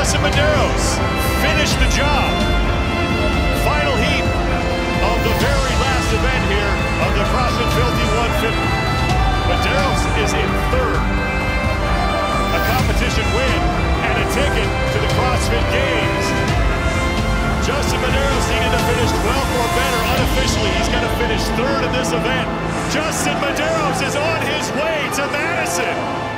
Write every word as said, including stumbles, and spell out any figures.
Justin Medeiros finished the job. Final heat of the very last event here of the CrossFit Filthy one fifty. Medeiros is in third. A competition win and a ticket to the CrossFit Games. Justin Medeiros needed to finish twelfth or better. Unofficially, he's going to finish third in this event. Justin Medeiros is on his way to Madison.